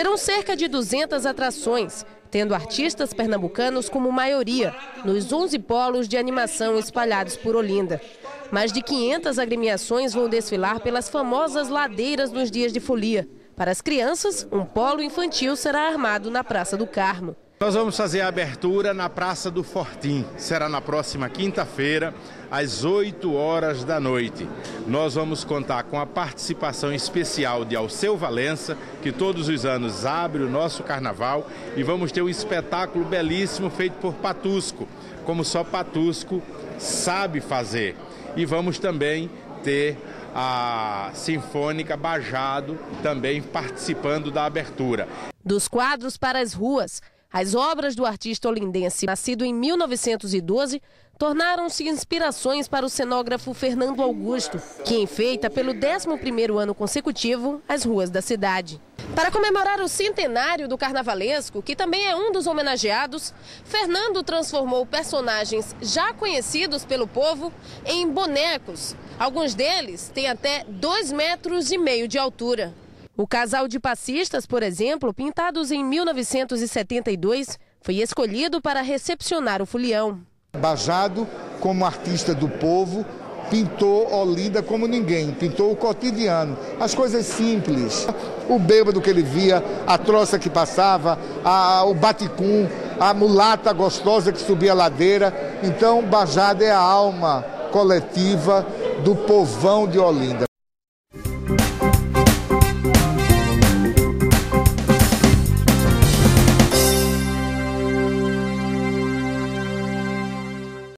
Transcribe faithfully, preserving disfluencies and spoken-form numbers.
Serão cerca de duzentas atrações, tendo artistas pernambucanos como maioria, nos onze polos de animação espalhados por Olinda. Mais de quinhentas agremiações vão desfilar pelas famosas ladeiras nos dias de folia. Para as crianças, um polo infantil será armado na Praça do Carmo. Nós vamos fazer a abertura na Praça do Fortim. Será na próxima quinta-feira, às oito horas da noite. Nós vamos contar com a participação especial de Alceu Valença, que todos os anos abre o nosso carnaval, e vamos ter um espetáculo belíssimo feito por Patusco, como só Patusco sabe fazer. E vamos também ter a Sinfônica Bajado também participando da abertura. Dos quadros para as ruas, as obras do artista olindense, nascido em mil novecentos e doze, tornaram-se inspirações para o cenógrafo Fernando Augusto, que enfeita pelo décimo primeiro ano consecutivo as ruas da cidade. Para comemorar o centenário do carnavalesco, que também é um dos homenageados, Fernando transformou personagens já conhecidos pelo povo em bonecos. Alguns deles têm até dois metros e meio de altura. O casal de passistas, por exemplo, pintados em mil novecentos e setenta e dois, foi escolhido para recepcionar o folião. Bajado, como artista do povo, pintou Olinda como ninguém, pintou o cotidiano, as coisas simples. O bêbado que ele via, a troça que passava, a, o baticum, a mulata gostosa que subia a ladeira. Então, Bajado é a alma coletiva do povão de Olinda.